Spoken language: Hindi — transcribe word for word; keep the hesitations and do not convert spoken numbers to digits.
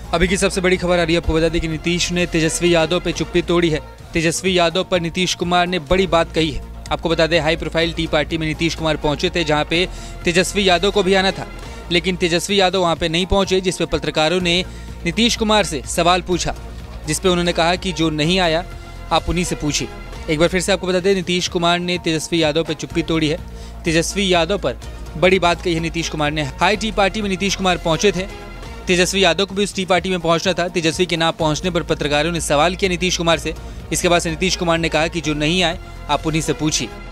अभी की सबसे बड़ी खबर आ रही है, आपको बता दें कि नीतीश ने तेजस्वी यादव पे चुप्पी तोड़ी है। तेजस्वी यादव पर नीतीश कुमार ने बड़ी बात कही है। आपको बता दें, हाई प्रोफाइल टी पार्टी में नीतीश कुमार पहुंचे थे, जहां पे तेजस्वी यादव को भी आना था, लेकिन तेजस्वी यादव वहां पे नहीं पहुंचे, जिसपे पत्रकारों ने नीतीश कुमार से सवाल पूछा, जिसपे उन्होंने कहा कि जो नहीं आया आप उन्हीं से पूछिए। एक बार फिर से आपको बता दें, नीतीश कुमार ने तेजस्वी यादव पर चुप्पी तोड़ी है। तेजस्वी यादव पर बड़ी बात कही है नीतीश कुमार ने। हाई टी पार्टी में नीतीश कुमार पहुंचे थे, तेजस्वी यादव को भी उस टी पार्टी में पहुंचना था। तेजस्वी के ना पहुंचने पर पत्रकारों ने सवाल किया नीतीश कुमार से। इसके बाद से नीतीश कुमार ने कहा कि जो नहीं आए आप उन्हीं से पूछिए।